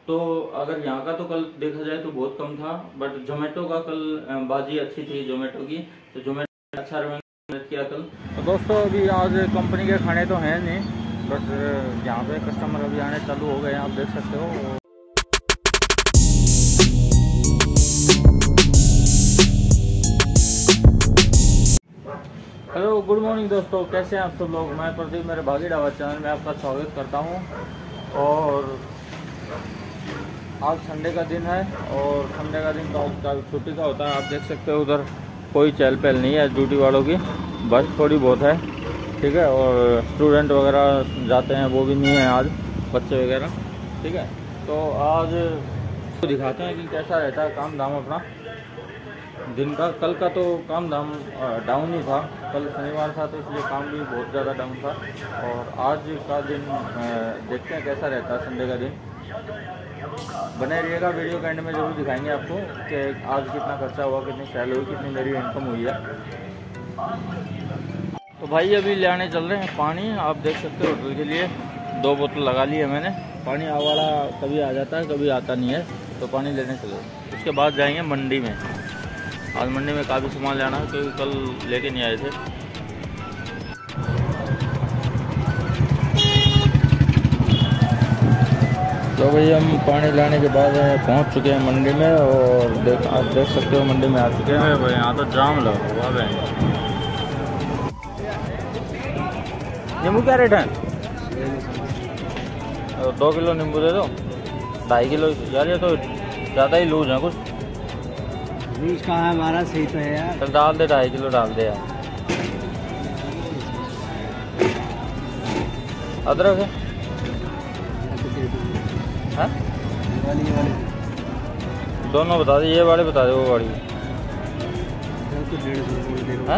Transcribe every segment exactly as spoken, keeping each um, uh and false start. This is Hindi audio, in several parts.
तो अगर यहाँ का तो कल देखा जाए तो बहुत कम था, बट जोमेटो का कल बाजी अच्छी थी जोमेटो की, तो जोमेटो अच्छा मदद किया कल। तो दोस्तों अभी आज कंपनी के खाने तो हैं नहीं, बट यहाँ पे कस्टमर अभी आने चालू हो गए हैं, आप देख सकते हो। हेलो गुड मॉर्निंग दोस्तों, कैसे हैं आप सब लोग। मैं प्रदीप, मेरे भागी ढाबा चैनल में आपका स्वागत करता हूं। और आज संडे का दिन है और संडे का दिन तो आज छुट्टी का होता है। आप देख सकते हो उधर कोई चहल पहल नहीं है ड्यूटी वालों की, बस थोड़ी बहुत है, ठीक है। और स्टूडेंट वगैरह जाते हैं वो भी नहीं है आज, बच्चे वगैरह, ठीक है। तो आज तो दिखाते हैं कि कैसा रहता है काम धाम अपना दिन का। कल का तो काम धाम डाउन ही था, कल शनिवार था तो इसलिए काम भी बहुत ज़्यादा डाउन था। और आज का दिन देखते हैं कैसा रहता है संडे का दिन। बने रहिएगा, वीडियो के एंड में जरूर दिखाएंगे आपको कि आज कितना खर्चा हुआ, कितनी सैलरी हुई, कितनी मेरी इनकम हुई है। तो भाई अभी ले आने चल रहे हैं पानी, आप देख सकते हो होटल के लिए दो बोतल लगा ली है मैंने। पानी आवाड़ा कभी आ जाता है कभी आता नहीं है, तो पानी लेने चले। उसके बाद जाएंगे मंडी में। आज मंडी में काफ़ी सामान लेना है क्योंकि कल लेके नहीं आए थे। तो भाई हम पानी लाने के बाद पहुंच चुके हैं मंडी में, और देख आप देख सकते हो मंडी में आ चुके हैं भाई। यहाँ तो जाम लगा हुआ है। नींबू क्या रेट है? दो किलो नींबू दे दो। ढाई किलो यार, ये तो ज़्यादा ही लूज है कुछ। लूज कहाँ है हमारा, सही तो है यार। चल डाल दे, ढाई किलो डाल दे यार। अदरक है? हाँ? वाली ये वाली दोनों बता दे, ये वाले बता दे, वो वाली। हाँ?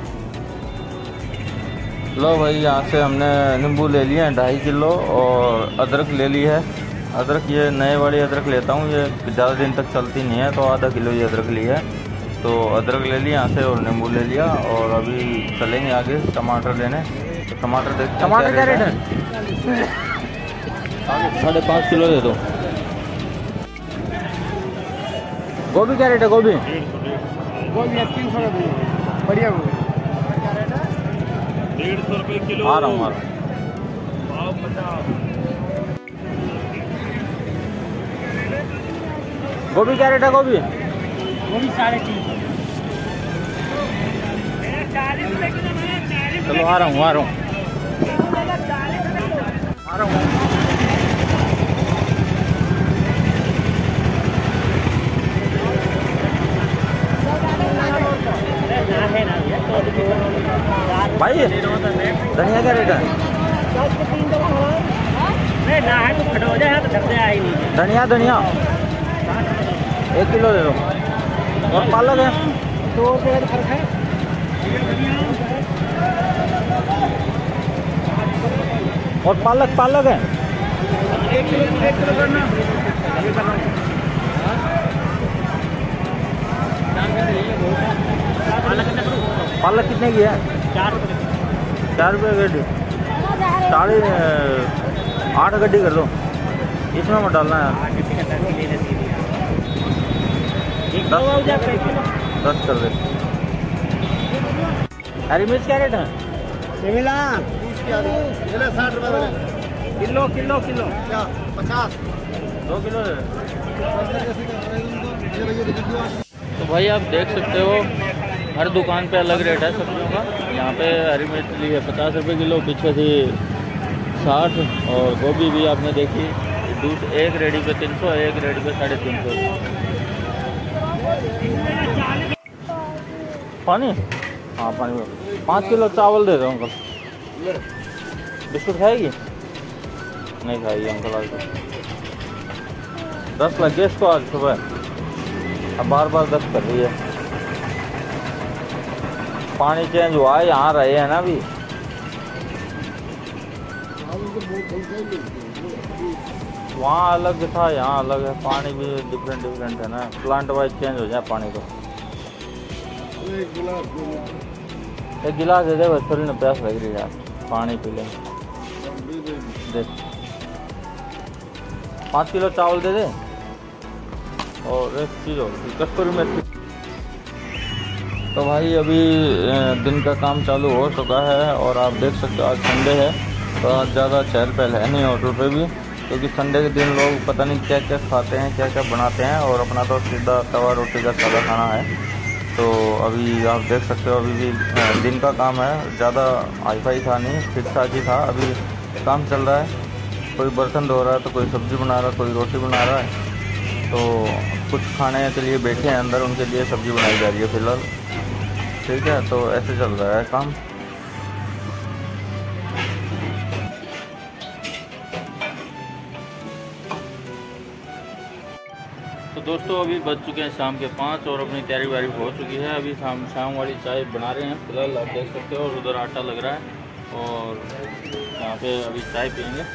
लो भाई, यहाँ से हमने नींबू ले लिए हैं ढाई किलो, और अदरक ले ली है। अदरक ये नए वाली अदरक लेता हूँ, ये ज़्यादा दिन तक चलती नहीं है, तो आधा किलो ये अदरक ली है। तो अदरक ले लिया यहाँ से और नींबू ले लिया, और अभी चलेंगे आगे टमाटर लेने। तो टमाटर देख, टमाटर क्या रेट है? साढ़े पाँच किलो दे दो। गोभी क्या रेट है? गोभी गोभी तीन सौ बढ़िया गोभी डेढ़ सौ रुपये किलो। आ रहा हूँ आ रहा हूँ। गोभी क्या रेट है? गोभी गोभी साढ़े तीन सौ। चलो आ रहा हूँ आ रहा हूँ आ रहा हूँ। भाई धनिया क्या रेट है? धनिया धनिया एक किलो दे दो। और पालक है? दो रुपये का फर्क है। और पालक पालक है? एक किलो एक किलो करना। पालक कितने की है? चार रुपये चार रुपये गड्डी। साढ़े आठ गड्डी कर दो, इसमें मत डालना है। दस कर दे। हरी मिर्च क्या रेट है? शिमला साठ रुपये किलो किलो किलो क्या पचास दो किलो दे। तो भाई आप देख सकते हो हर दुकान पे अलग रेट है सब्जियों का। यहाँ पे हरी मिर्च ली है पचास रुपये किलो, पीछे थी साठ, और गोभी भी आपने देखी दूध एक रेडी पे तीन सौ, एक रेडी पे साढ़े तीन सौ। पानी? हाँ पानी। पाँच किलो चावल दे दो अंकल। बिस्कुट खाएगी? नहीं खाएगी अंकल आज तो। दस लग गए इसको आज सुबह, अब बार बार दस कर रही है। पानी चेंज हुआ है, यहाँ रहे हैं ना अभी। वहाँ अलग था, यहाँ अलग है। पानी भी डिफरेंट डिफरेंट है ना, प्लांट वाइज चेंज हो जाए पानी तो। एक गिलास दे दे बस, थोड़ी ना प्यास लग रही है यार, पानी पी लेंगे। देख पाँच किलो चावल दे दे और एक चीज़ और कस्तूरी मेथी। तो भाई अभी दिन का काम चालू हो चुका है और आप देख सकते हो आज संडे है तो आज ज़्यादा चहल पहल है नहीं होटल पे भी, क्योंकि संडे के दिन लोग पता नहीं क्या क्या खाते हैं, क्या क्या बनाते हैं, और अपना तो सीधा तवा रोटी का सादा खाना है। तो अभी आप देख सकते हो अभी भी दिन का काम है, ज़्यादा हाई फाई था नहीं, ठीक ठाक ही था। अभी काम चल रहा है, कोई बर्तन धो रहा है तो कोई सब्ज़ी बना रहा है, कोई रोटी बना रहा है। तो कुछ खाने के लिए बैठे हैं अंदर, उनके लिए सब्ज़ी बनाई जा रही है फ़िलहाल। ठीक है, तो ऐसे चल रहा है काम। तो दोस्तों अभी बज चुके हैं शाम के पाँच और अपनी तैयारी वारी हो चुकी है। अभी शाम शाम वाली चाय बना रहे हैं फिलहाल, आप देख सकते हो। और उधर आटा लग रहा है और यहाँ पे अभी चाय पियेंगे।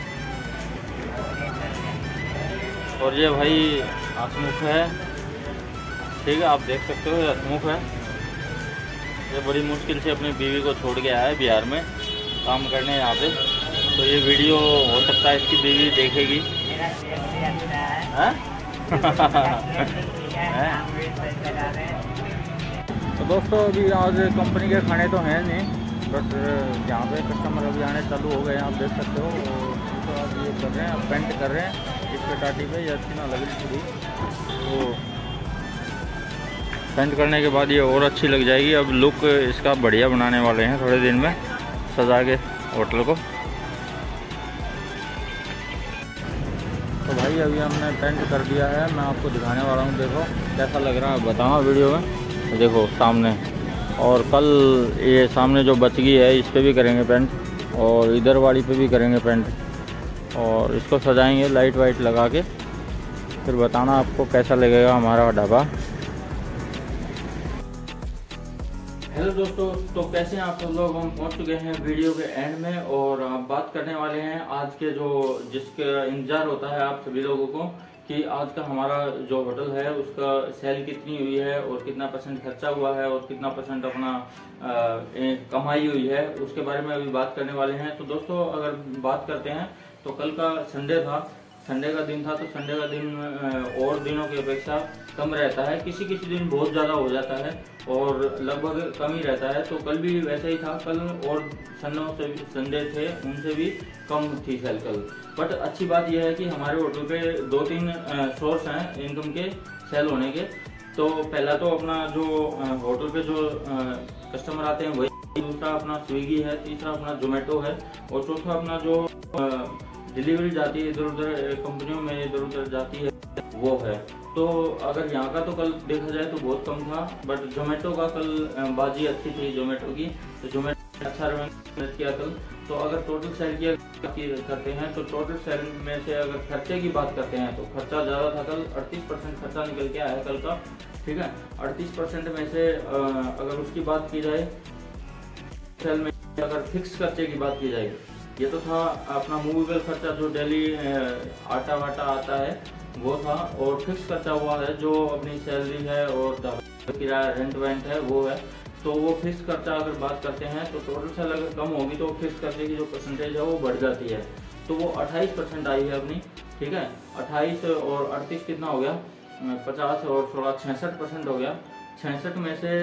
और ये भाई हसमुख है, ठीक है, आप देख सकते हो ये हसमुख है। ये बड़ी मुश्किल से अपनी बीवी को छोड़ के आया है बिहार में काम करने यहाँ पे। तो ये वीडियो हो सकता है इसकी बीवी देखेगी। है? तो दोस्तों अभी आज कंपनी के खाने तो हैं नहीं, बट यहाँ पे कस्टमर अभी आने चालू हो गए हैं, आप देख सकते हो। तो आप ये कर रहे हैं, आप पेंट कर रहे हैं इस पे टाटी पे, ये अच्छी ना लगी थोड़ी, तो पेंट करने के बाद ये और अच्छी लग जाएगी। अब लुक इसका बढ़िया बनाने वाले हैं थोड़े दिन में सजा के होटल को। तो भाई अभी हमने पेंट कर दिया है, मैं आपको दिखाने वाला हूँ, देखो कैसा लग रहा है बताना वीडियो में। देखो सामने, और कल ये सामने जो बच गई है इस पे भी करेंगे पेंट, और इधर वाली पे भी करेंगे पेंट, और इसको सजाएंगे लाइट वाइट लगा के। फिर बताना आपको कैसा लगेगा हमारा ढाबा। हेलो दोस्तों, तो कैसे हैं आप सब लोग। हम पहुंच चुके हैं वीडियो के एंड में और आप बात करने वाले हैं आज के जो जिसका इंतजार होता है आप सभी लोगों को कि आज का हमारा जो होटल है उसका सेल कितनी हुई है और कितना परसेंट खर्चा हुआ है और कितना परसेंट अपना आ, कमाई हुई है, उसके बारे में अभी बात करने वाले हैं। तो दोस्तों अगर बात करते हैं तो कल का संडे था, संडे का दिन था, तो संडे का दिन और दिनों की अपेक्षा कम रहता है। किसी किसी दिन बहुत ज़्यादा हो जाता है और लगभग कम ही रहता है। तो कल भी वैसा ही था, कल और संडों से संडे थे उनसे भी कम थी सेल कल। बट अच्छी बात यह है कि हमारे होटल पे दो तीन सोर्स हैं इनकम के सेल होने के। तो पहला तो अपना जो होटल पे जो कस्टमर आते हैं वही, दूसरा अपना स्विगी है, तीसरा अपना जोमेटो है, और चौथा अपना जो डिलीवरी जाती है इधर उधर कंपनियों में इधर उधर जाती है वो है। तो अगर यहाँ का तो कल देखा जाए तो बहुत कम था, बट जोमेटो का कल बाजी अच्छी थी जोमेटो की, तो जोमेटो अच्छा रन किया कल। तो अगर टोटल सेल की करते हैं तो टोटल सेल में से अगर खर्चे की बात करते हैं तो खर्चा ज़्यादा था कल, अड़तीस परसेंट खर्चा निकल के आया कल का। ठीक है, अड़तीस परसेंट में से अगर उसकी बात की जाए सेल में, अगर फिक्स खर्चे की बात की जाए, ये तो था अपना मूवेबल खर्चा जो डेली आटा वाटा आता है वो था, और फिक्स खर्चा हुआ है जो अपनी सैलरी है और किराया रेंट वेंट है वो है। तो वो फिक्स खर्चा अगर बात करते हैं तो टोटल सेल अगर कम होगी तो फिक्स खर्चे की जो परसेंटेज है वो बढ़ जाती है। तो वो अट्ठाईस परसेंट आई है अपनी, ठीक है, अट्ठाईस और अड़तीस कितना हो गया, पचास और सोलह छियासठ परसेंट हो गया। छियासठ में से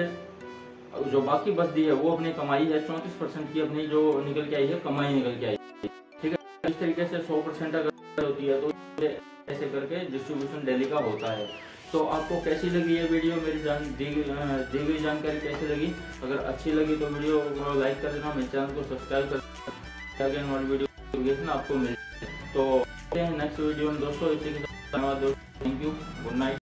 जो बाकी बच दी है वो अपनी कमाई है, चौंतीस परसेंट की अपनी जो निकल के आई है कमाई निकल के आई है। ठीक है, इस तरीके से सौ परसेंट अगर होती है तो ऐसे करके डिस्ट्रीब्यूशन डेली का होता है। तो आपको कैसी लगी ये वीडियो, मेरी जान दी दी गई जानकारी कैसी लगी? अगर अच्छी लगी तो वीडियो को लाइक कर देना, मेरे चैनल को सब्सक्राइब कर देना, वीडियो नोटिफिकेशन आपको मिल। तो नेक्स्ट वीडियो में दोस्तों, इसी के साथ धन्यवाद दोस्तों, थैंक यू, गुड नाइट।